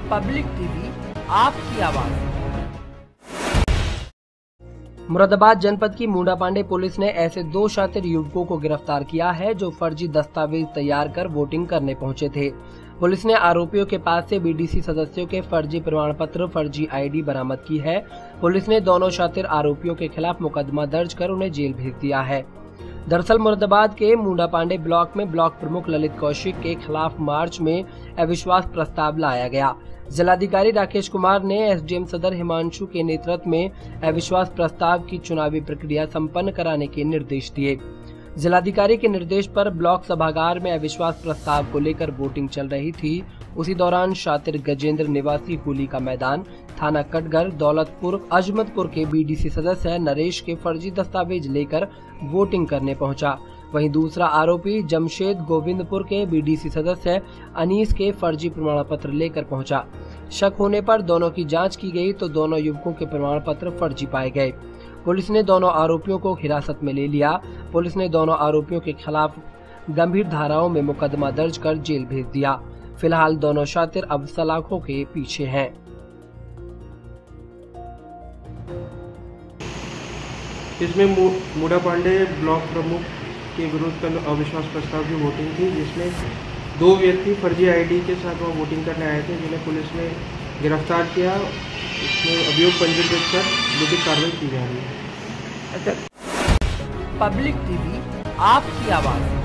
Public TV, आपकी आवाज। मुरादाबाद जनपद की मुंडा पांडे पुलिस ने ऐसे 2 शातिर युवकों को गिरफ्तार किया है जो फर्जी दस्तावेज तैयार कर वोटिंग करने पहुंचे थे। पुलिस ने आरोपियों के पास से बीडीसी सदस्यों के फर्जी प्रमाण पत्र, फर्जी आईडी बरामद की है। पुलिस ने दोनों शातिर आरोपियों के खिलाफ मुकदमा दर्ज कर उन्हें जेल भेज दिया है। दरअसल मुरादाबाद के मुंडा पांडे ब्लॉक में ब्लॉक प्रमुख ललित कौशिक के खिलाफ मार्च में अविश्वास प्रस्ताव लाया गया। जिलाधिकारी राकेश कुमार ने एसडीएम सदर हिमांशु के नेतृत्व में अविश्वास प्रस्ताव की चुनावी प्रक्रिया संपन्न कराने के निर्देश दिए। जिलाधिकारी के निर्देश पर ब्लॉक सभागार में अविश्वास प्रस्ताव को लेकर वोटिंग चल रही थी। उसी दौरान शातिर गजेंद्र निवासी होली का मैदान थाना कटघर दौलतपुर अजमतपुर के बीडीसी सदस्य नरेश के फर्जी दस्तावेज लेकर वोटिंग करने पहुंचा। वहीं दूसरा आरोपी जमशेद गोविंदपुर के बीडीसी सदस्य अनीस के फर्जी प्रमाण पत्र लेकर पहुंचा। शक होने पर दोनों की जांच की गई तो दोनों युवकों के प्रमाण पत्र फर्जी पाए गए। पुलिस ने दोनों आरोपियों को हिरासत में ले लिया। पुलिस ने दोनों आरोपियों के खिलाफ गंभीर धाराओं में मुकदमा दर्ज कर जेल भेज दिया। फिलहाल दोनों शातिर अब सलाखों के पीछे हैं। इसमें मुंडा पांडे ब्लॉक प्रमुख के विरुद्ध कल अविश्वास प्रस्ताव की वोटिंग थी, जिसमें 2 व्यक्ति फर्जी आईडी के साथ वहाँ वोटिंग करने आए थे, जिन्हें पुलिस ने गिरफ्तार किया। इसमें अभियोग पंजीकृत कर लिखित कार्रवाई की जा रही है। पब्लिक टीवी, आपकी आवाज।